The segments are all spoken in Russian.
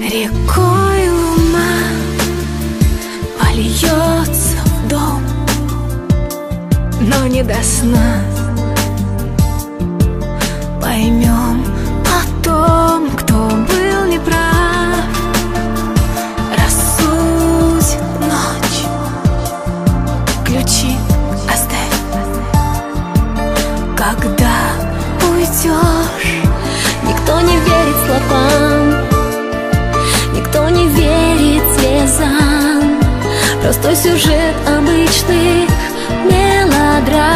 Рекой луна польется в дом, но не до сна. Поймем о том, кто был неправ. Рассудит ночь, ключи оставь. Когда уйдешь, никто не верит словам, никто не верит слезам. Простой сюжет обычных мелодрам.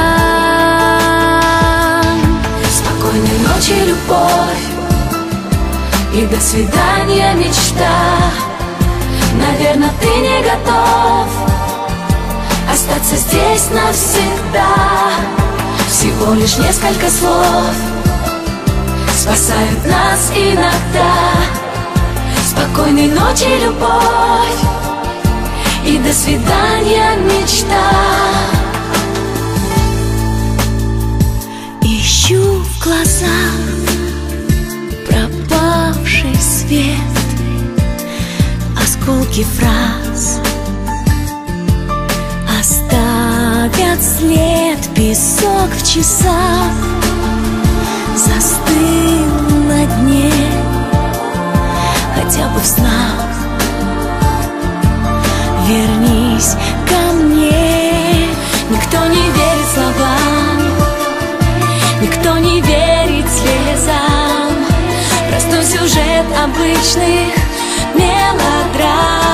Спокойной ночи, любовь, и до свидания, мечта. Наверное, ты не готов остаться здесь навсегда. Всего лишь несколько слов спасают нас иногда. Спокойной ночи, любовь, и до свидания, мечта. Ищу в глазах пропавший свет, осколки фраз оставят след. Песок в часах застыл на дне, хотя бы в снах. Вернись ко мне. Никто не верит словам, никто не верит слезам. Простой сюжет обычных мелодрам.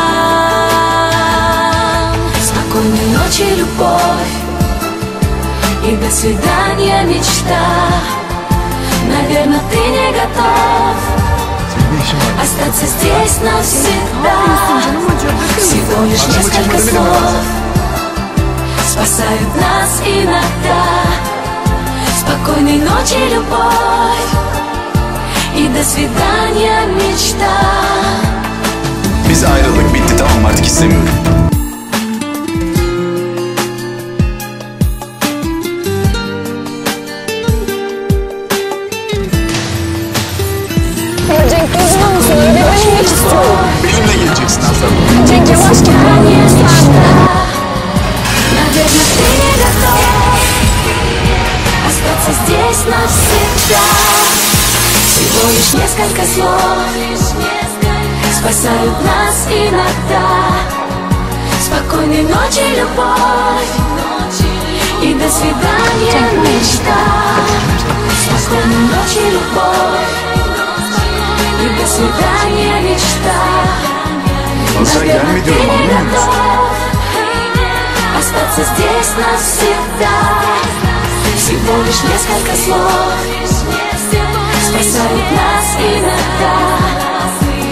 Спокойной ночи, любовь, и до свидания, мечта. Наверное, ты не готов остаться здесь навсегда. Всего лишь несколько слов спасают нас иногда. Спокойной ночи, любовь, и до свидания, мечта. Biz ayrıldık, bitti, tamam, artık istemiyorum. Cenk, duydun musun? Öyle ben inmek istiyorum. Benimle geleceksin Azam. Cenk, yavaş gel. Наверное, ты не готов остаться здесь навсегда. Всего лишь несколько слов спасают нас иногда. Спокойной ночи, любовь, и до свидания, мечта. Спокойной ночи, любовь, и до свидания, мечта. Наверное, ты не готов остаться здесь навсегда. Всего лишь несколько слов спасают нас иногда.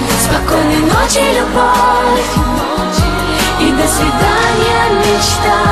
Спокойной ночи, любовь, и до свидания, мечта.